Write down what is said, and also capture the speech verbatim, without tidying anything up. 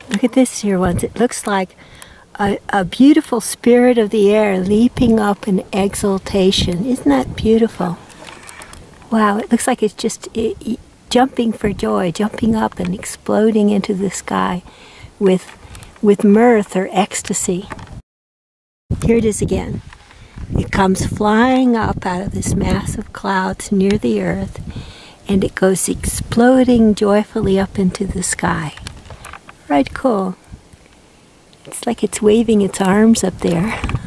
Look at this here once. It looks like a, a beautiful spirit of the air leaping up in exultation. Isn't that beautiful? Wow, it looks like it's just it, it, jumping for joy, jumping up and exploding into the sky with, with mirth or ecstasy. Here it is again. It comes flying up out of this mass of clouds near the earth, and it goes exploding joyfully up into the sky. Right, cool. It's like it's waving its arms up there.